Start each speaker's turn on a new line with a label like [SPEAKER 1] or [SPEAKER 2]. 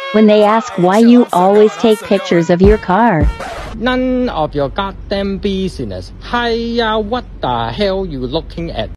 [SPEAKER 1] When they ask why you always take pictures of your car.
[SPEAKER 2] None of your goddamn business. Hiya, what the hell you looking at?